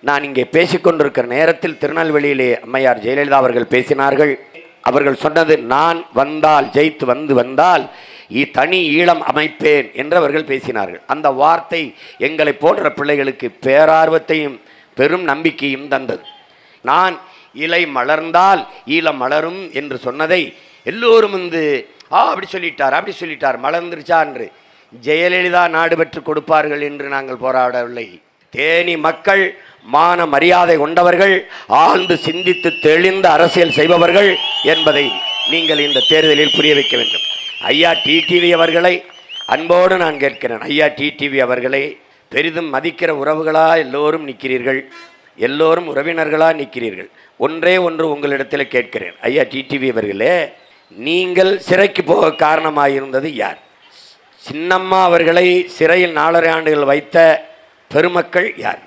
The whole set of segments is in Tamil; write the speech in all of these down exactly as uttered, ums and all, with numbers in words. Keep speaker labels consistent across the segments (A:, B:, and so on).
A: நான் இங்கே பேசிக்கொண்டிருக்கிற நேரத்தில் திருநெல்வேலியிலே அம்மையார் ஜெயலலிதா அவர்கள் பேசினார்கள். அவர்கள் சொன்னது, நான் வந்தால் ஜெயித்து வந்து வந்தால் தனி ஈழம் அமைப்பேன் என்று அவர்கள் பேசினார்கள். அந்த வார்த்தை எங்களை போன்ற பிள்ளைகளுக்கு பேரார்வத்தையும் பெரும் நம்பிக்கையும் தந்தது. நான் இலை மலர்ந்தால் ஈழம் மலரும் என்று சொன்னதை எல்லோரும் வந்து ஆ அப்படி சொல்லிட்டார் அப்படி சொல்லிட்டார் மலர்ந்துருச்சா என்று. ஜெயலலிதா நாடு பெற்று கொடுப்பார்கள் என்று நாங்கள் போராடவில்லை. தேனி மக்கள் மான மரியாதை கொண்டவர்கள், ஆழ்ந்து சிந்தித்து தெளிந்த அரசியல் செய்பவர்கள் என்பதை நீங்கள் இந்த தேர்தலில் புரிய வைக்க வேண்டும். ஐயா டிடிவி அவர்களை அன்போடு நான் கேட்கிறேன். ஐயா டிடிவி அவர்களை பெரிதும் மதிக்கிற உறவுகளாக எல்லோரும் நிற்கிறீர்கள், எல்லோரும் உறவினர்களாக நிற்கிறீர்கள். ஒன்றே ஒன்று உங்களிடத்தில் கேட்கிறேன். ஐயா டிடிவி அவர்களே, நீங்கள் சிறைக்கு போக காரணமாயிருந்தது யார்? சின்னம்மா அவர்களை சிறையில் நாலரை ஆண்டுகள் வைத்த பெருமக்கள் யார்?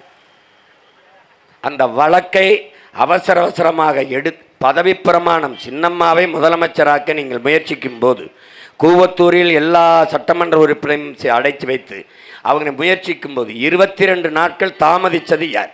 A: அந்த வழக்கை அவசர அவசரமாக எடு பதவி பிரமாணம் சின்னம்மாவை முதலமைச்சராக்க நீங்கள் முயற்சிக்கும் போது கூவத்தூரில் எல்லா சட்டமன்ற உறுப்பினரையும் அடைத்து வைத்து அவங்க முயற்சிக்கும் போது இருபத்தி ரெண்டு நாட்கள் தாமதித்தது யார்?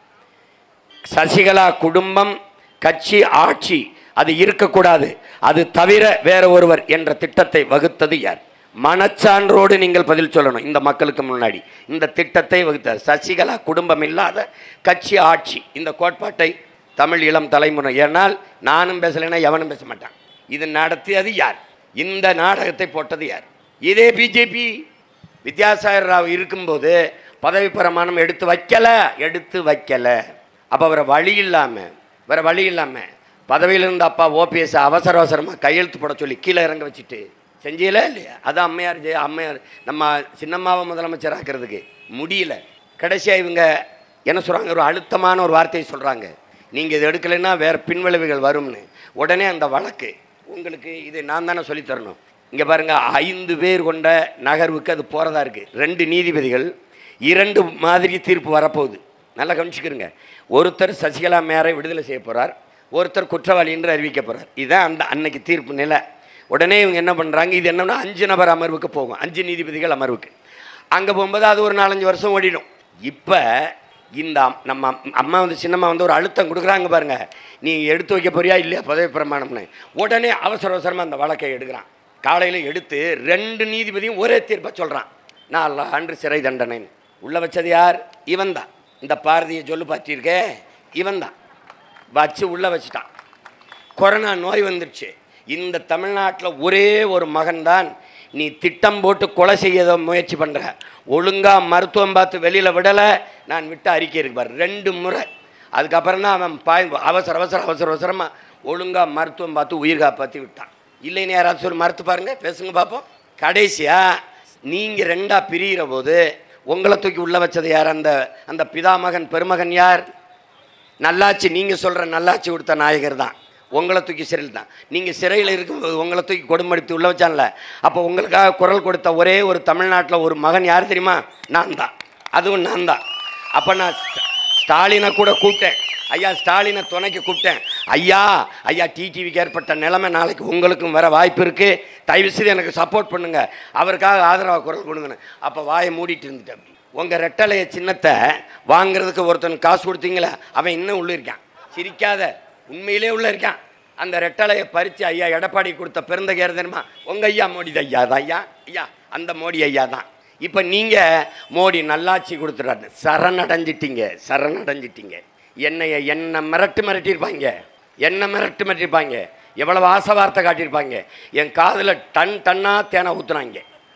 A: சசிகலா குடும்பம், கட்சி, ஆட்சி அது இருக்கக்கூடாது, அது தவிர வேற ஒருவர் என்ற திட்டத்தை வகுத்தது யார்? மனச்சான்றோடு நீங்கள் பதில் சொல்லணும். இந்த மக்களுக்கு முன்னாடி இந்த திட்டத்தை வகுத்த சசிகலா குடும்பம் இல்லாத கட்சி, ஆட்சி, இந்த கோட்பாட்டை தமிழ் இளம் தலைமுறை, ஏனால் நானும் பேசலைன்னா எவனும் பேச மாட்டான். இது நடத்தியது யார்? இந்த நாடகத்தை போட்டது யார்? இதே பிஜேபி வித்யாசாகர் ராவ் இருக்கும்போது பதவி பிரமாணம் எடுத்து வைக்கல எடுத்து வைக்கல அப்போ வேற வழி இல்லாமல் வேற வழி இல்லாமல் பதவியில் இருந்த அப்பா ஓபிஎஸ் அவசர அவசரமாக கையெழுத்து போட சொல்லி கீழே இறங்க வச்சுட்டு செஞ்சீங்களா இல்லையா? அதான் அம்மையார் ஜெய அம்மையார் நம்ம சின்னம்மாவை முதலமைச்சர் ஆக்கிறதுக்கு முடியல. கடைசியாக இவங்க என்ன சொல்கிறாங்க? ஒரு அழுத்தமான ஒரு வார்த்தையை சொல்கிறாங்க, நீங்கள் இது எடுக்கலைன்னா வேறு பின்விளைவுகள் வரும்னு. உடனே அந்த வழக்கு உங்களுக்கு இது நான் தானே சொல்லித்தரணும். இங்கே பாருங்கள், ஐந்து பேர் கொண்ட நகர்வுக்கு அது போகிறதா இருக்குது. ரெண்டு நீதிபதிகள், இரண்டு மாதிரி தீர்ப்பு வரப்போகுது. நல்லா கவனிச்சுக்கிறங்க. ஒருத்தர் சசிகலா மேரை விடுதலை செய்ய போகிறார், ஒருத்தர் குற்றவாளி என்று அறிவிக்க போகிறார். இதுதான் அந்த அன்னைக்கு தீர்ப்பு நிலை. உடனே இவங்க என்ன பண்ணுறாங்க, இது என்னன்னா அஞ்சு நபர் அமர்வுக்கு போகும், அஞ்சு நீதிபதிகள் அமர்வுக்கு. அங்கே போகும்போது அது ஒரு நாலஞ்சு வருஷம் ஓடிடும். இப்போ இந்த நம்ம அம்மா வந்து சின்னம்மா வந்து ஒரு அழுத்தம் கொடுக்குறாங்க பாருங்க, நீ எடுத்து வைக்க போறியா இல்லையா பதவி பிரமாணம்னு. உடனே அவசர அவசரமாக அந்த வழக்கை எடுக்கிறான். காலையில் எடுத்து ரெண்டு நீதிபதியும் ஒரே தீர்ப்பாக சொல்கிறான், நாலு ஆண்டு சிறை தண்டனைன்னு. உள்ளே வச்சது யார்? இவன் தான். இந்த பாரதியை சொல்லு பார்த்திருக்கே, இவன் தான் வச்சு உள்ளே வச்சுட்டான். கொரோனா நோய் வந்துடுச்சு. இந்த தமிழ்நாட்டில் ஒரே ஒரு மகன்தான் நீ திட்டம் போட்டு கொலை செய்ய முயற்சி பண்ணுற, ஒழுங்காக மருத்துவம் பார்த்து வெளியில் விடலை, நான் விட்டு அறிக்கை இருப்பார் ரெண்டு முறை. அதுக்கப்புறம் தான் அவன் பாய் அவசர அவசர அவசர அவசரமாக ஒழுங்காக மருத்துவம் பார்த்து உயிர் காப்பாற்றி விட்டான். இல்லைன்னு யாராச்சும் ஒரு மறுத்து பாருங்கள், பேசுங்க பார்ப்போம். கடைசியாக நீங்கள் ரெண்டாக பிரிகிற போது உங்களை தூக்கி உள்ளே வச்சது யார்? அந்த அந்த பிதாமகன் பெருமகன் யார்? நல்லாட்சி, நீங்கள் சொல்கிற நல்லாட்சி கொடுத்த நாயகர் தான். உங்களை தூக்கி சிறையில் தான். நீங்கள் சிறையில் இருக்கும்போது உங்களை தூக்கி கொடுமடித்து உள்ளே வச்சான்ல, அப்போ உங்களுக்காக குரல் கொடுத்த ஒரே ஒரு தமிழ்நாட்டில் ஒரு மகன் யார் தெரியுமா? நான் தான். அதுவும் நான் தான். அப்போ நான் ஸ்டாலினை கூட கூப்பிட்டேன். ஐயா ஸ்டாலினை துணைக்கு கூப்பிட்டேன். ஐயா ஐயா டிடிவிக்கு ஏற்பட்ட நிலைமை நாளைக்கு உங்களுக்கும் வர வாய்ப்பு இருக்குது, தயவுசெய்து எனக்கு சப்போர்ட் பண்ணுங்கள், அவருக்காக ஆதரவாக குரல் கொடுங்கன்னு. அப்போ வாயை மூடிட்டு இருந்துட்டேன். உங்கள் ரெட்டலைய சின்னத்தை வாங்கிறதுக்கு ஒருத்தனுக்கு காசு கொடுத்தீங்களே, அவன் இன்னும் உள்ளே இருக்கான். சிரிக்காத, உண்மையிலே உள்ளே இருக்கான். அந்த ரெட்டலையை பறித்து ஐயா எடப்பாடி கொடுத்த பெருந்தகையார் தெரியுமா? உங்கள் ஐயா மோடி தான். ஐயா தான் ஐயா ஐயா அந்த மோடி ஐயா தான். இப்போ நீங்கள் மோடி நல்லாட்சி கொடுத்துட்டாரு, சரணடைஞ்சிட்டீங்க சரணடைஞ்சிட்டீங்க. என்னைய என்ன மிரட்டு மிரட்டியிருப்பாங்க, என்ன மிரட்டு மிரட்டியிருப்பாங்க, எவ்வளவு ஆசை வார்த்தை காட்டியிருப்பாங்க. என் காதில் டன் டன்னாக தேனை ஊற்றுனாங்க.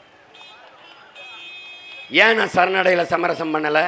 A: ஏன் நான் சரணடையில் சமரசம் பண்ணலை?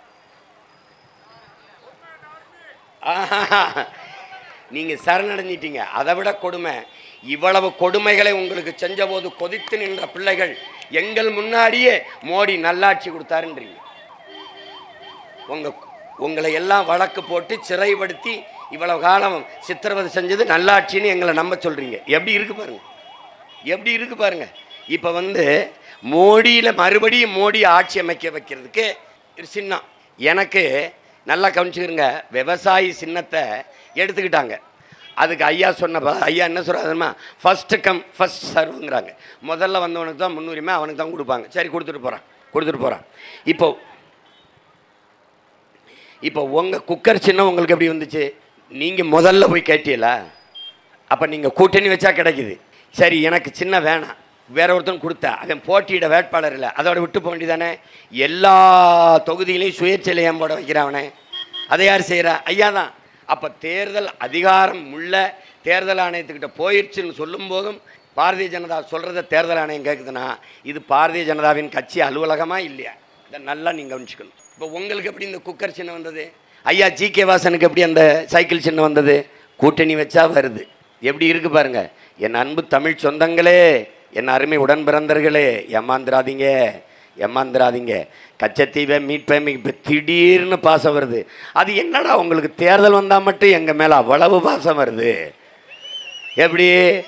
A: நீங்கள் சரணடைஞ்சிட்டீங்க. அதை விட கொடுமை, இவ்வளவு கொடுமைகளை உங்களுக்கு செஞ்ச போது கொதித்து நின்ற பிள்ளைகள் எங்கள் முன்னாடியே மோடி நல்லாட்சி கொடுத்தாருன்றீங்க. உங்க உங்களை எல்லாம் வழக்கு போட்டு சிறைப்படுத்தி இவ்வளவு காலம் சித்திரவதை செஞ்சது நல்லாட்சின்னு எங்களை நம்ப சொல்றீங்க. எப்படி இருக்கு பாருங்க, எப்படி இருக்கு பாருங்க. இப்போ வந்து மோடியில் மறுபடியும் மோடி ஆட்சி அமைக்க வைக்கிறதுக்கு சின்னம் எனக்கு நல்லா கவனிச்சுக்கிறங்க. விவசாயி சின்னத்தை எடுத்துக்கிட்டாங்க. அதுக்கு ஐயா சொன்ன ஐயா என்ன சொல்கிறாருமா, ஃபஸ்ட்டு கம் ஃபஸ்ட் சர்வுங்கிறாங்க. முதல்ல வந்தவனுக்கு தான் முன்னுரிமை, அவனுக்கு தான் கொடுப்பாங்க. சரி கொடுத்துட்டு போகிறான் கொடுத்துட்டு போகிறான் இப்போ இப்போ உங்கள் குக்கர் சின்னம் உங்களுக்கு எப்படி வந்துச்சு? நீங்கள் முதல்ல போய் கேட்டீங்களா? அப்போ நீங்கள் கூட்டணி வச்சா கிடைக்குது. சரி, எனக்கு சின்ன வேணாம், வேற ஒருத்தன் கொடுத்தா அவன் போட்டியிட வேட்பாளர் இல்லை, அதோட விட்டு போக வேண்டியதானே? எல்லா தொகுதியிலையும் சுயேட்சையில் போட வைக்கிறாவனே, அதை யார் செய்கிறா? ஐயா தான். அப்போ தேர்தல் அதிகாரம் உள்ள தேர்தல் ஆணையத்துக்கிட்ட போயிடுச்சுன்னு சொல்லும் போதும் பாரதிய ஜனதா சொல்கிறத தேர்தல் ஆணையம் கேட்குதுன்னா இது பாரதிய ஜனதாவின் கட்சி அலுவலகமாக இல்லையா? இதை நல்லா நீங்கள் கவனிச்சுக்கணும். இப்போ உங்களுக்கு எப்படி இந்த குக்கர் சின்னம் வந்தது? ஐயா ஜி கே வாசனுக்கு எப்படி அந்த சைக்கிள் சின்னம் வந்தது? கூட்டணி வச்சா வருது. எப்படி இருக்குது பாருங்கள். என் அன்பு தமிழ் சொந்தங்களே, என் அருமை உடன் பிறந்தர்களே, ஏமாந்துராதீங்க ஏமாந்துராதீங்க. கச்சத்தீவை மீட்பேன் இப்போ திடீர்னு பாசம் வருது. அது என்னடா உங்களுக்கு தேர்தல் வந்தால் மட்டும் எங்கள் மேலே அவ்வளவு பாசம் வருது? எப்படி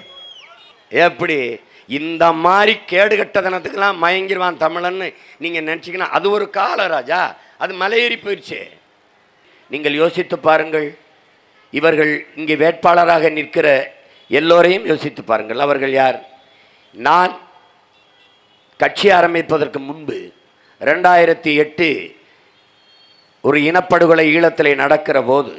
A: எப்படி இந்த மாதிரி கேடுகட்டதனத்துக்கெல்லாம் மயங்கிடுவான் தமிழன்னு நீங்கள் நினச்சிங்கன்னா அது ஒரு கால ராஜா, அது மலையேறி போயிடுச்சு. நீங்கள் யோசித்து பாருங்கள். இவர்கள் இங்கே வேட்பாளராக நிற்கிற எல்லோரையும் யோசித்து பாருங்கள். அவர்கள் யார்? நான் கட்சி ஆரம்பிப்பதற்கு முன்பு ரெண்டாயிரத்தி எட்டு ஒரு இனப்படுகொலை ஈழத்தில் நடக்கிற போது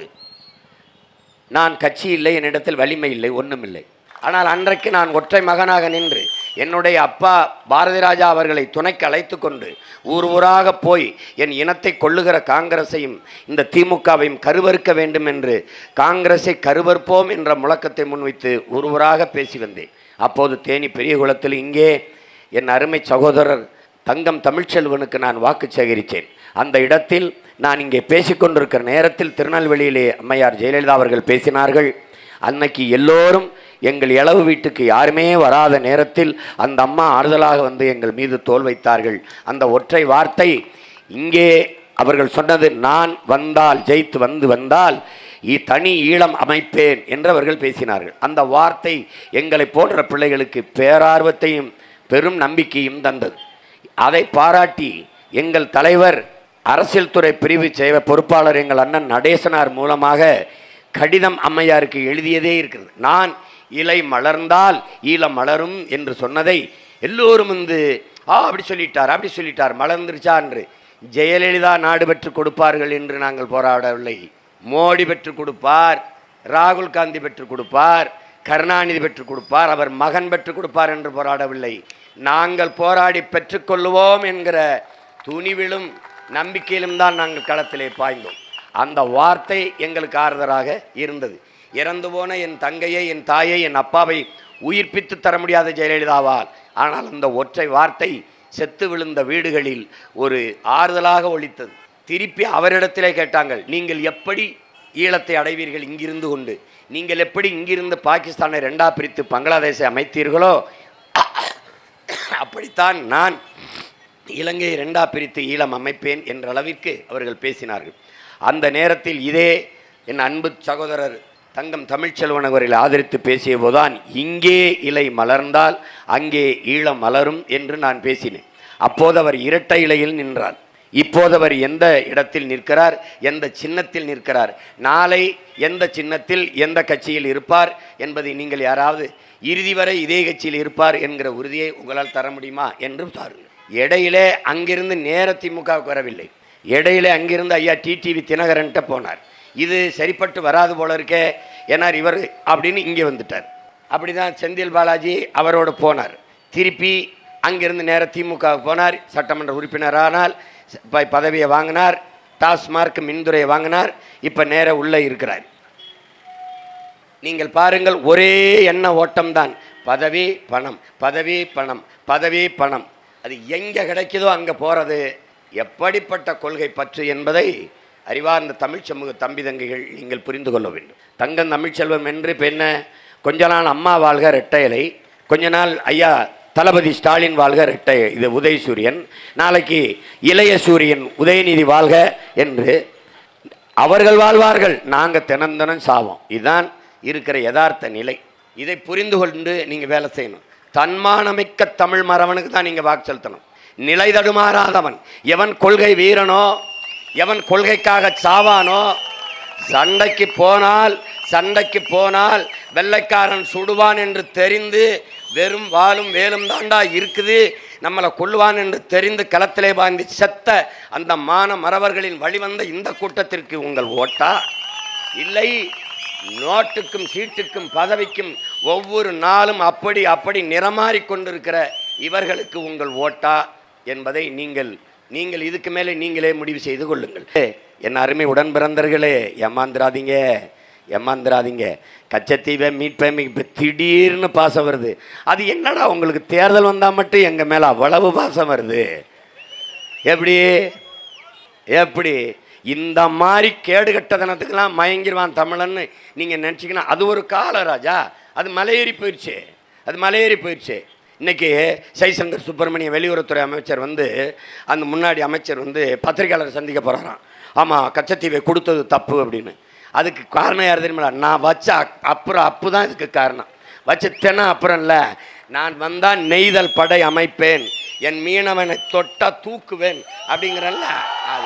A: நான் கட்சி இல்லை, என்னிடத்தில் வலிமை இல்லை, ஒன்றும் இல்லை. ஆனால் அன்றைக்கு நான் ஒற்றை மகனாக நின்று என்னுடைய அப்பா பாரதி ராஜா அவர்களை துணைக்கு அழைத்து கொண்டு ஊர் ஊராக போய் என் இனத்தை கொள்ளுகிற காங்கிரஸையும் இந்த திமுகவையும் கருவறுக்க வேண்டும் என்று காங்கிரஸை கருவறுப்போம் என்ற முழக்கத்தை முன்வைத்து ஊர் ஊராக பேசி வந்தேன். அப்போது தேனி பெரிய குளத்தில் இங்கே என் அருமை சகோதரர் தங்கம் தமிழ்ச்செல்வனுக்கு நான் வாக்கு சேகரித்தேன். அந்த இடத்தில் நான் இங்கே பேசிக்கொண்டிருக்கிற நேரத்தில் திருநெல்வேலியிலே அம்மையார் ஜெயலலிதா அவர்கள் பேசினார்கள். அன்னைக்கு எல்லோரும் எங்கள் இளவு வீட்டுக்கு யாருமே வராத நேரத்தில் அந்த அம்மா ஆறுதலாக வந்து எங்கள் மீது தோல் வைத்தார்கள். அந்த ஒற்றை வார்த்தை இங்கே அவர்கள் சொன்னது, நான் வந்தால் ஜெயித்து வந்து வந்தால் தனி ஈழம் அமைப்பேன் என்று அவர்கள் பேசினார்கள். அந்த வார்த்தை எங்களை போன்ற பிள்ளைகளுக்கு பேரார்வத்தையும் பெரும் நம்பிக்கையும் தந்தது. அதை பாராட்டி எங்கள் தலைவர் அரசியல் துறை பிரிவு செய்வ பொறுப்பாளர் எங்கள் அண்ணன் நடேசனார் மூலமாக கடிதம் அம்மையாருக்கு எழுதியதே இருக்கிறது. நான் இலை மலர்ந்தால் ஈழம் மலரும் என்று சொன்னதை எல்லோரும் வந்து ஆ அப்படி சொல்லிட்டார் அப்படி சொல்லிட்டார் மலர்ந்துருச்சா என்று. ஜெயலலிதா நாடு பெற்று கொடுப்பார்கள் என்று நாங்கள் போராடவில்லை. மோடி பெற்று கொடுப்பார், ராகுல் காந்தி பெற்று கொடுப்பார், கருணாநிதி பெற்று கொடுப்பார், அவர் மகன் பெற்று கொடுப்பார் என்று போராடவில்லை. நாங்கள் போராடி பெற்றுக்கொள்ளுவோம் என்கிற துணிவிலும் நம்பிக்கையிலும் தான் நாங்கள் களத்திலே பாய்ந்தோம். அந்த வார்த்தை எங்களுக்கு ஆறுதலாக இருந்தது. இறந்து போன என் தங்கையை, என் தாயை, என் அப்பாவை உயிர்ப்பித்து தர முடியாத ஜெயலலிதாவால், ஆனால் அந்த ஒற்றை வார்த்தை செத்து விழுந்த வீடுகளில் ஒரு ஆறுதலாக ஒலித்தது. திருப்பி அவரிடத்திலே கேட்டாங்கள், நீங்கள் எப்படி ஈழத்தை அடைவீர்கள் இங்கிருந்து கொண்டு? நீங்கள் எப்படி இங்கிருந்து பாகிஸ்தானை ரெண்டா பிரித்து பங்களாதேஷை அமைத்தீர்களோ அப்படித்தான் நான் இலங்கையை ரெண்டா பிரித்து ஈழம் அமைப்பேன் என்ற அளவிற்கு அவர்கள் பேசினார்கள். அந்த நேரத்தில் இதே என் அன்பு சகோதரர் தங்கம் தமிழ்ச்செல்வன் அவர்களை ஆதரித்து பேசிய போதுதான் இங்கே இலை மலர்ந்தால் அங்கே ஈழம் மலரும் என்று நான் பேசினேன். அப்போது அவர் இரட்டை இலையில் நின்றார். இப்போது அவர் எந்த இடத்தில் நிற்கிறார், எந்த சின்னத்தில் நிற்கிறார், நாளை எந்த சின்னத்தில் எந்த கட்சியில் இருப்பார் என்பதை நீங்கள் யாராவது இறுதி வரை இதே கட்சியில் இருப்பார் என்கிற உறுதியை உங்களால் தர முடியுமா என்று பாருங்கள். இடையிலே அங்கிருந்து நேர திமுகவுக்கு வரவில்லை. இடையிலே அங்கிருந்து ஐயா டிடிவி தினகரன்ட்ட போனார். இது சரிப்பட்டு வராது போல இருக்கே ஏன்னார் இவர் அப்படின்னு இங்கே வந்துட்டார். அப்படி தான் செந்தில் பாலாஜி அவரோடு போனார். திருப்பி அங்கிருந்து நேர திமுகவுக்கு போனார். சட்டமன்ற உறுப்பினரானால் பதவியை வாங்கினார். டாஸ்மார்க் மின்துறையை வாங்கினார். இப்போ நேர உள்ளே இருக்கிறார். நீங்கள் பாருங்கள், ஒரே எண்ண ஓட்டம்தான். பதவி பணம், பதவி பணம், பதவி பணம். அது எங்கே கிடைக்குதோ அங்கே போகிறது. எப்படிப்பட்ட கொள்கை பற்று என்பதை அறிவார்ந்த தமிழ் சமூக தம்பி தங்கைகள் நீங்கள் புரிந்து கொள்ள வேண்டும். தங்கம் தமிழ்ச்செல்வம் என்று இப்போ என்ன, கொஞ்ச நாள் அம்மா வாழ்க ரெட்டையலை, கொஞ்ச நாள் ஐயா தளபதி ஸ்டாலின் வாழ்க ரெட்டை இது உதயசூரியன், நாளைக்கு இளைய சூரியன் உதயநிதி வாழ்க என்று அவர்கள் வாழ்வார்கள். நாங்கள் தினந்தனம் சாவோம். இதுதான் இருக்கிற யதார்த்த நிலை. இதை புரிந்து கொண்டு நீங்கள் வேலை செய்யணும். தன்மானமிக்க தமிழ் மறவனுக்கு தான் நீங்கள் வாக்கு செலுத்தணும். நிலை தடுமாறாதவன் எவன் கொள்கை வீரனோ, எவன் கொள்கைக்காக சாவானோ, சண்டைக்கு போனால் சண்டைக்கு போனால் வெள்ளைக்காரன் சுடுவான் என்று தெரிந்து வெறும் வாளும் வேலும் தாண்டா இருக்குது, நம்மளை கொள்ளுவான் என்று தெரிந்து களத்திலே பாய்ந்து செத்த அந்த மான மறவர்களின் வழிவந்த இந்த கூட்டத்திற்கு உங்கள் ஓட்டா? இல்லை, நோட்டுக்கும் சீட்டுக்கும் பதவிக்கும் ஒவ்வொரு நாளும் அப்படி அப்படி நிறமாறி கொண்டிருக்கிற இவர்களுக்கு உங்கள் ஓட்டா என்பதை நீங்கள் நீங்கள் இதுக்கு மேலே நீங்களே முடிவு செய்து கொள்ளுங்கள். என் அருமை உடன் பிறந்தர்களே, ஏமாந்திராதீங்க ஏமாந்திராதீங்க. கச்சத்தீவை மீட்பேன் இப்போ திடீர்னு பாசம் வருது. அது என்னடா உங்களுக்கு தேர்தல் வந்தால் மட்டும் எங்கள் மேலே அவ்வளவு பாசம் வருது? எப்படி எப்படி இந்த மாதிரி கேடுகட்டதனத்துக்கெல்லாம் மயங்கிடுவான் தமிழன்னு நீங்கள் நினச்சிங்கன்னா அது ஒரு காலம் ராஜா. அது மலையேறி போயிடுச்சு, அது மலையேறி போயிடுச்சு. இன்றைக்கி ஜெய்சங்கர் சுப்பிரமணியம் வெளியுறவுத்துறை அமைச்சர் வந்து அந்த முன்னாடி அமைச்சர் வந்து பத்திரிகையாளர் சந்திக்க போகிறாராம். ஆமாம், கச்சத்தீவை கொடுத்தது தப்பு அப்படின்னு. அதுக்கு காரணம் யார் தெரியுமா? நான் வச்ச அப்புறம் அப்பு தான் இதுக்கு காரணம். வச்சுத்தேன்னா அப்புறம் இல்லை, நான் வந்தால் நெய்தல் படை அமைப்பேன், என் மீனவனை தொட்டா தூக்குவேன் அப்படிங்கிறல்ல. அது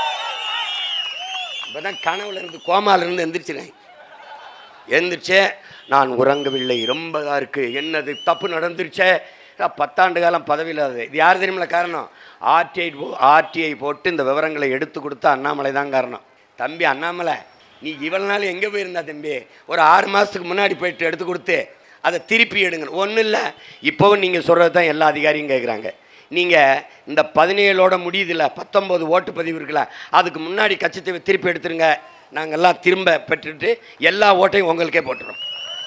A: இப்போ தான் கனவுல இருந்து கோமாலிருந்து எந்திரிச்சினேன். எழுந்திரிச்சே நான் உறங்கவில்லை, ரொம்ப தான் இருக்குது, என்னது தப்பு நடந்துருச்சே. பத்தாண்டு காலம் பதவியில் அது இது யார் தெரியுமில்ல காரணம்? ஆர்டிஐ போ ஆர்டிஐ போட்டு இந்த விவரங்களை எடுத்து கொடுத்தா அண்ணாமலை தான் காரணம். தம்பி அண்ணாமலை, நீ இவ்வளோ நாள் எங்கே போயிருந்தா தம்பி? ஒரு ஆறு மாதத்துக்கு முன்னாடி போயிட்டு எடுத்து கொடுத்து அதை திருப்பி எடுங்க. ஒன்றும் இல்லை, இப்போவும் நீங்கள் சொல்கிறது தான் எல்லா அதிகாரியும் கேட்குறாங்க. நீங்கள் இந்த பதினேழோட முடியுதில்ல, பத்தொம்போது ஓட்டு பதிவு இருக்குல்ல, அதுக்கு முன்னாடி கச்சத்தீவை திருப்பி எடுத்துருங்க, நாங்கள்லாம் திரும்ப பெற்றுட்டு எல்லா ஓட்டையும் உங்களுக்கே போட்டுறோம்.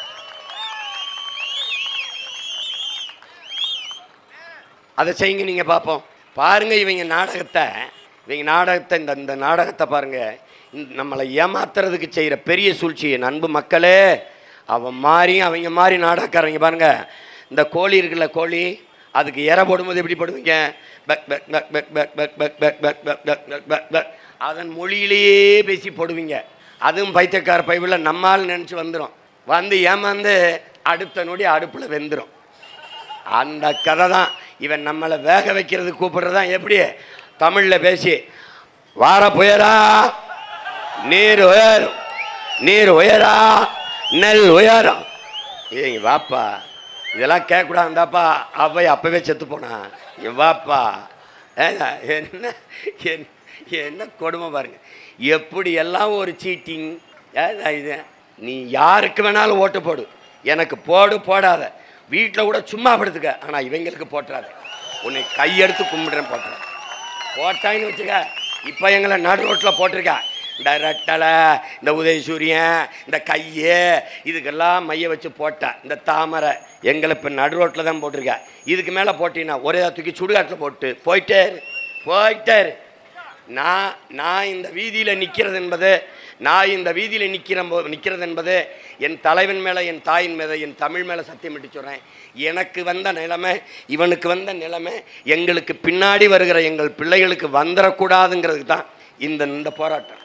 A: அதை செய்யுங்க, நீங்கள் பார்ப்போம். பாருங்கள் இவங்க நாடகத்தை இவங்க நாடகத்தை இந்த இந்த நாடகத்தை பாருங்கள். நம்மளை ஏமாத்துறதுக்கு செய்கிற பெரிய சூழ்ச்சி. என் அன்பு மக்களே, அவன் மாறி அவங்க மாறி நாடகக்காரங்க பாருங்கள். இந்த கோழி இருக்குல்ல, கோழி, அதுக்கு இற போடும்போது எப்படி போடுவீங்க? பக் பக் பக் பக் பக் பக் பக் பக் பக் பக் பக் பக் பக் பக் அதன் மொழியிலேயே பேசி போடுவீங்க. அதுவும் பைத்தியக்கார பைபிளில் நம்மால் நினச்சி வந்துடும். வந்து ஏமாந்து அடுத்த நொடி அடுப்பில் வெந்துடும். அந்த கதை தான் இவன் நம்மளை வேக வைக்கிறதுக்கு கூப்பிடுறதான். எப்படி தமிழில் பேசி வார புயரா நீர் உயரும், நீர் உயரா நெல் உயரும். ஏங்க வாப்பா, இதெல்லாம் கேட்கக்கூடாதுந்தாப்பா. அவை அப்பவே செத்து போனா. வாப்பா, என்ன என்ன கொடுமை பாருங்க. எப்படி எல்லாம் ஒரு சீட்டிங். இது நீ யாருக்கு வேணாலும் ஓட்டு போடு, எனக்கு போடு போடாத, வீட்டில் கூட சும்மா படுத்துக்க, ஆனால் இவங்களுக்கு போட்டுறாத, உன்னை கையெடுத்து கும்பிடுறேன் போட்டுற. போட்டான்னு வச்சுக்க. இப்போ எங்களை நடு ரோட்டில் போட்டிருக்கா. இந்த ரெட்டலை, இந்த உதயசூரியன், இந்த கையை, இதுக்கெல்லாம் மைய வச்சு போட்டா. இந்த தாமரை எங்களை இப்போ நடு ரோட்டில் தான் போட்டிருக்கா. இதுக்கு மேலே போட்டின்னா ஒரே தூக்கி சுடுகாட்டில் போட்டு போயிட்டாரு போயிட்டாரு. நான் நான் இந்த வீதியில் நிற்கிறது என்பது நான் இந்த வீதியில் நிற்கிற போது நிற்கிறது என்பது என் தலைவன் மேலே, என் தாயின் மேலே, என் தமிழ் மேலே சத்தியம் விட்டு சொல்கிறேன். எனக்கு வந்த நிலைமை, இவனுக்கு வந்த நிலைமை எங்களுக்கு பின்னாடி வருகிற எங்கள் பிள்ளைகளுக்கு வந்துடக்கூடாதுங்கிறதுக்கு தான் இந்த இந்த போராட்டம்.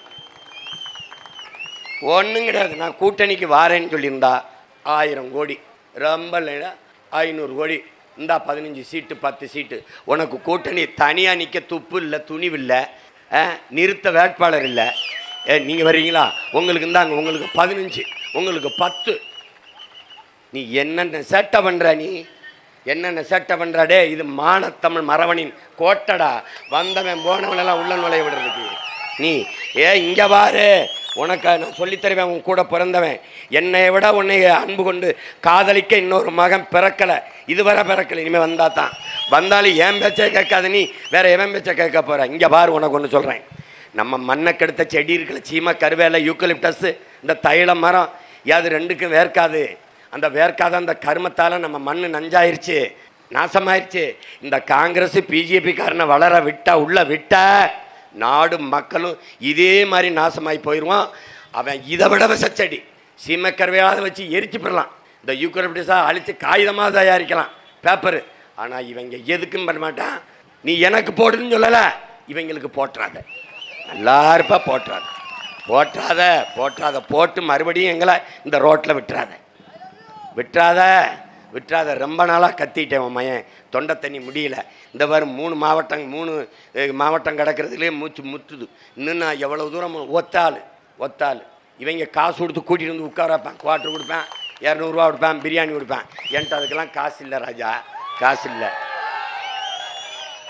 A: ஒன்றும் கிடையாது. நான் கூட்டணிக்கு வாரேன்னு சொல்லியிருந்தா ஆயிரம் கோடி, ரொம்ப இல்லைன்னா ஐநூறு கோடி, இந்தா பதினஞ்சு சீட்டு பத்து சீட்டு. உனக்கு கூட்டணி தனியாக நிற்க துப்பு இல்லை, துணிவு இல்லை, நிறுத்த வேட்பாளர் இல்லை. ஏ நீங்கள் வர்றீங்களா? உங்களுக்கு இருந்தாங்க, உங்களுக்கு பதினஞ்சு, உங்களுக்கு பத்து. நீ என்னென்ன சேட்டை பண்ணுற? நீ என்னென்ன சேட்டை பண்ணுறாடே? இது மானத்தமிழ் மறவனின் கோட்டடா. வந்தவன் போனவனெல்லாம் உள்ள நுழைய விடுறதுக்கு நீ ஏ இங்கே பாரு, உனக்கு நான் சொல்லித்தருவேன். உன் கூட பிறந்தவன், என்னை விட உன்னை அன்பு கொண்டு காதலிக்க இன்னொரு மகன் பிறக்கலை, இதுவரை பிறக்கலை. இனிமேல் வந்தால் தான். வந்தாலும் ஏன் பேச்சை கேட்காத, நீ வேற எவன் பேச்சை கேட்க போகிற? இங்கே பாரு, உனக்கு ஒன்று சொல்கிறேன். நம்ம மண்ணை கெடுத்த செடி இருக்குல்ல, சீமை, கருவேலை, யூக்கலிப்டஸ், இந்த தைல மரம், அது ரெண்டுக்கும் வேர்க்காது. அந்த வேர்க்காத அந்த கருமத்தால் நம்ம மண் நஞ்சாயிருச்சு, நாசமாயிருச்சு. இந்த காங்கிரஸ் பிஜேபிக்காரனை வளர விட்டா, உள்ள விட்டா நாடு மக்களும் இதே மாதிரி நாசமாகி போயிடுவான். அவன் இதை விட விசச்செடி சீமை கருவேலாத வச்சு எரிச்சு போடலாம், இந்த யூக்கலிப்டஸாக அழித்து காகிதமாக தயாரிக்கலாம், பேப்பரு. ஆனால் இவங்க எதுக்கும் பண்ண மாட்டான். நீ எனக்கு போடுன்னு சொல்லலை, இவங்களுக்கு போட்டுறாத, நல்லா இருப்பா, போட்டுறாத போட்டுறாத போட்டுறாத போட்டு மறுபடியும் எங்களை இந்த ரோட்டில் விட்டுறாத விட்டுறாத விட்டுறாத. ரொம்ப நாளாக கத்திட்டேன் உன் மையன், தொண்டை தண்ணி முடியல. இந்த மாதிரி மூணு மாவட்டம் மூணு மாவட்டம் கிடக்கிறதுலேயே மூச்சு முத்துது. இன்னும் நான் எவ்வளோ தூரம் ஒத்தாள் ஒத்தாள். இவங்க காசு கொடுத்து கூட்டிகிட்டு வந்து உட்கார வைப்பேன், குவார்ட்ரு கொடுப்பேன், இரநூறுவா கொடுப்பேன், பிரியாணி கொடுப்பேன். என்கிட்ட அதுக்கெல்லாம் காசு இல்லை ராஜா, காசு இல்லை.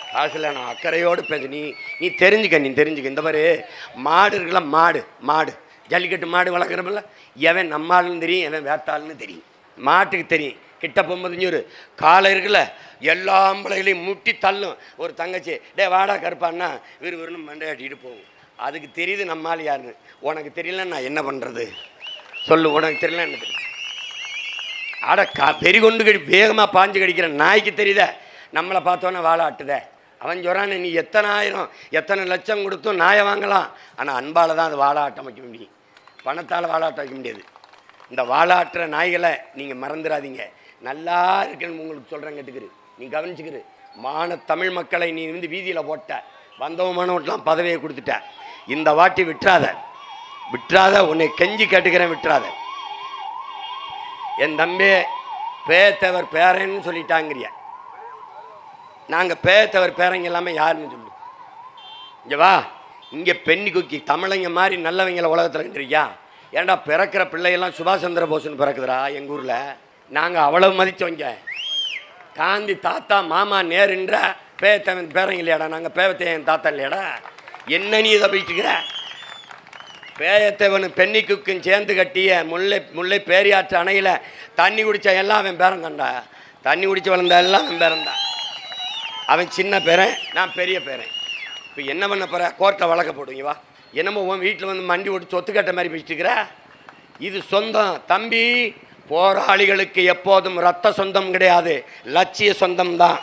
A: காசில் நான் அக்கறையோடு பேச. நீ நீ தெரிஞ்சுக்க நீ தெரிஞ்சுக்க இந்த மாதிரி மாடு இருக்குல்ல, மாடு மாடு ஜல்லிக்கட்டு மாடு வளர்க்குறப்பில்ல, எவன் நம்மாளுன்னு தெரியும், எவன் வேத்தாளுன்னு தெரியும். மாட்டுக்கு தெரியும். கிட்ட போகும்போது ஒரு காலை இருக்குல்ல, எல்லா ஆம்பளைகளையும் முட்டி தள்ளும். ஒரு தங்கச்சி டே வாடா கருப்பான்னா விறுவிறுன்னு மண்டையாட்டிட்டு போகும். அதுக்கு தெரியுது நம்மால் யாருன்னு. உனக்கு தெரியலன்னா நான் என்ன பண்ணுறது சொல்லு, உனக்கு தெரியல என்ன தெரியும். ஆட கா பெரி கொண்டு கடி வேகமாக பாஞ்சு கடிக்கிற நாய்க்கு தெரியுத நம்மளை பார்த்தோன்னே வாழை ஆட்டுத. அவன் சொல்கிறான் நீ எத்தனை ஆயிரம் எத்தனை லட்சம் கொடுத்தும் நாயை வாங்கலாம், ஆனால் அன்பால் தான் அது வாழை ஆட்டம் வைக்க முடியும், பணத்தால் வாழை ஆட்டம் வைக்க முடியாது. இந்த வாழாட்டுற நாய்களை நீங்கள் மறந்துடாதீங்க. நல்லா இருக்குன்னு உங்களுக்கு சொல்கிறேன், கேட்டுக்கிரு, நீ கவனிச்சுக்கிரு. மான தமிழ் மக்களை நீ வந்து வீதியில் போட்ட வந்தவமானவட்டெலாம் பதவியை கொடுத்துட்ட. இந்த வாட்டி விட்டுறாத விட்டுறாத உன்னை கெஞ்சி கேட்டுக்கிறேன், விட்டுறாத. என் தம்பி பேத்தவர் பேரன்னு சொல்லிட்டாங்கிறிய. நாங்கள் பேத்தவர் பேரங்க எல்லாமே யாருன்னு சொல்லு. இங்கே வா, இங்கே பெண்ணி குக்கி தமிழங்க மாதிரி நல்லவங்களை உலகத்தில் இருக்கியா? ஏன்டா பிறக்கிற பிள்ளையெல்லாம் சுபாஷ் சந்திர போஸ்ன்னு பிறக்குதுரா எங்கள் ஊரில். நாங்கள் அவ்வளவு மதித்தோங்க. காந்தி தாத்தா மாமா நேருன்ற பேத்தவன் பேரங்க இல்லையாடா, நாங்கள் பேவத்தை என் தாத்தா இல்லையாடா. என்ன நீ இதை போயிட்டுக்கிற? பேயத்தவனு பெண்ணிக்குக்கும் சேர்ந்து கட்டிய முல்லை முல்லை பேரியாற்று அணையில் தண்ணி குடித்த எல்லாம் அவன் பேரன் தான்டா. தண்ணி குடித்து வளர்ந்த எல்லாம் அவன் பேரன் தான். அவன் சின்ன பேரன், நான் பெரிய பேரன். இப்போ என்ன பண்ண போகிற? கோர்ட்டில் வழக்க போடுவீங்க வா. என்னமோ உன் வீட்டில் வந்து மண்டி ஓட்டு சொத்து கட்ட மாதிரி பேசிட்டுக்கிற. இது சொந்தம் தம்பி. போராளிகளுக்கு எப்போதும் ரத்த சொந்தம் கிடையாது, லட்சிய சொந்தம் தான்.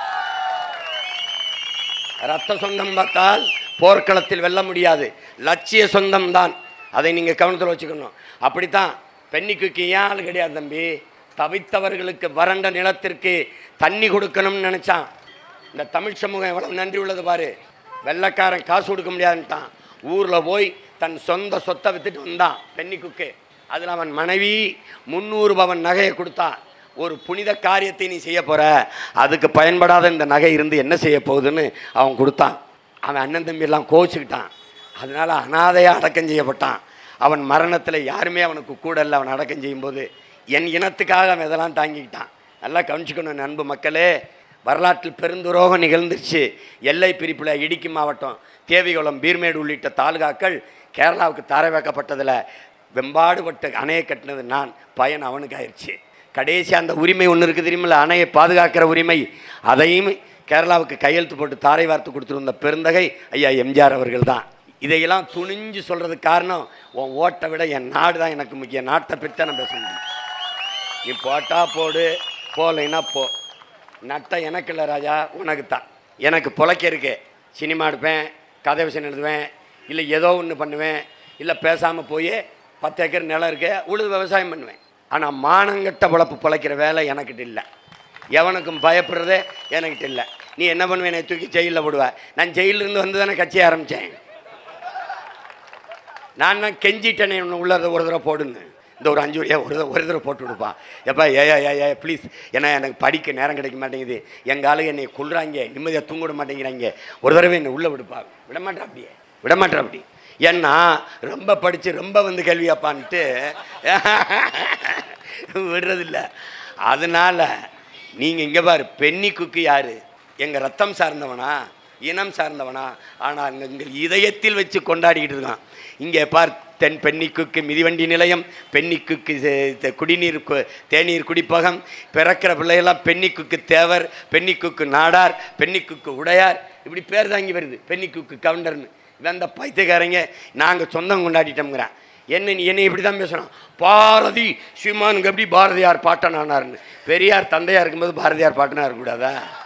A: ரத்த சொந்தம் பார்த்தால் போர்க்களத்தில் வெல்ல முடியாது, லட்சிய சொந்தம் தான். அதை நீங்கள் கவனத்தில் வச்சுக்கணும். அப்படித்தான் பெண்ணிக்கு ஏன் ஆள் கிடையாது தம்பி. தவித்தவர்களுக்கு வறண்ட நிலத்திற்கு தண்ணி கொடுக்கணும்னு நினச்சான். இந்த தமிழ் சமூகம் எவ்வளோ நன்றி உள்ளது பாரு. வெள்ளைக்காரன் காசு கொடுக்க முடியாதுன்ட்டான். ஊரில் போய் தன் சொந்த சொத்தை விற்றுட்டு வந்தான் பெண்ணிக்குக்கு. அதில் அவன் மனைவி முந்நூறு பவன் நகையை கொடுத்தா. ஒரு புனித காரியத்தை நீ செய்ய போகிற, அதுக்கு பயன்படாத இந்த நகை இருந்து என்ன செய்ய போகுதுன்னு அவன் கொடுத்தான். அவன் அண்ணன் தம்பியெல்லாம் கோச்சிக்கிட்டான். அதனால் அனாதையாக அடக்கம் செய்யப்பட்டான். அவன் மரணத்தில் யாருமே அவனுக்கு கூட இல்லை. அவன் அடக்கம் செய்யும்போது என் இனத்துக்காக அவன் இதெல்லாம் தாங்கிக்கிட்டான். நல்லா கவனிச்சுக்கணும் அன்பு மக்களே. வரலாற்றில் பெருந்துரோகம் நிகழ்ந்துருச்சு. எல்லை பிரிப்பில் இடுக்கி மாவட்டம், தேவிகுளம், பீர்மேடு உள்ளிட்ட தாலுகாக்கள் கேரளாவுக்கு தாரை வைக்கப்பட்டதில் வெம்பாடுபட்டு அணையை கட்டினது நான். பயன் அவனுக்கு ஆயிடுச்சு. கடைசி அந்த உரிமை ஒன்று இருக்குது தெரியுமில்ல, அணையை பாதுகாக்கிற உரிமை. அதையும் கேரளாவுக்கு கையெழுத்து போட்டு தாரை வார்த்து கொடுத்துருந்த பெருந்தகை ஐயா எம்ஜிஆர் அவர்கள் தான். இதையெல்லாம் துணிஞ்சு சொல்கிறதுக்கு காரணம், உன் ஓட்டை விட என் நாடு தான் எனக்கு முக்கிய. நாட்டை பற்றி நான் பேச முடியும். நீ போட்டா போடு, போகலைன்னா போ. நட்டை எனக்கு இல்லை ராஜா, உனக்கு தான். எனக்கு பொழைக்க இருக்கு. சினிமா எடுப்பேன், கதை விஷயம் எழுதுவேன், இல்லை ஏதோ ஒன்று பண்ணுவேன், இல்லை பேசாமல் போய் பத்து ஏக்கர் நிலம் இருக்கு உழுது விவசாயம் பண்ணுவேன். ஆனால் மானங்கட்ட பொழப்பு பிழைக்கிற வேலை எனக்கிட்ட இல்லை. எவனுக்கும் பயப்படுறதே எனக்கிட்ட இல்லை. நீ என்ன பண்ணுவேன்? என்னை தூக்கி ஜெயிலில் போடுவேன். நான் ஜெயிலிருந்து வந்து தானே கட்சி ஆரம்பித்தேன். நான் தான் கெஞ்சிட்டேனே உள்ளதை ஒரு தடவை போடுன்னு. இந்த ஒரு அஞ்சு வழியாக ஒரு ஒரு தடவை போட்டு விடுப்பான். எப்பா ஏயா ஏ ஏ ப்ளீஸ், ஏன்னா எனக்கு படிக்க நேரம் கிடைக்க மாட்டேங்குது, எங்கள் ஆளுங்க என்னை கொள்றாங்க, நிம்மதியாக தூங்க விட மாட்டேங்கிறாங்க, ஒரு தடவை என்னை உள்ளே விடுப்பா. விடமாட்டேன் அப்படியே, விடமாட்டேன் அப்படி. ஏன்னா ரொம்ப படித்து ரொம்ப வந்து கேள்வியாப்பான்ட்டு விடுறதில்லை. அதனால் நீங்கள் இங்கே பாரு, பெண்ணிக்குக்கு யார்? எங்கள் ரத்தம் சார்ந்தவனா, இனம் சார்ந்தவனா? ஆனால் எங்கள் இதயத்தில் வச்சு கொண்டாடிக்கிட்டு இருக்கான். இங்கே பார், தென் பெண்ணிக்குக்கு மிதிவண்டி நிலையம், பெண்ணிக்குக்கு குடிநீர் தேநீர் குடிப்பகம், பிறக்கிற பிள்ளைகள்லாம் பெண்ணிக்குக்கு தேவர், பெண்ணிக்குக்கு நாடார், பெண்ணிக்குக்கு உடையார், இப்படி பேர் தாங்கி வருது. பெண்ணிக்குக்கு கவுண்டர்னு இந்த பைத்தியக்காரங்க நாங்கள் சொந்தம் கொண்டாடிட்டோம்ங்கிறான். என்ன நீ என்னை இப்படி தான் பேசுகிறான். பாரதி சிமானுக்கு எப்படி பாரதியார் பாட்டனானார்னு. பெரியார் தந்தையாக இருக்கும்போது பாரதியார் பாட்டனாக இருக்கக்கூடாதா?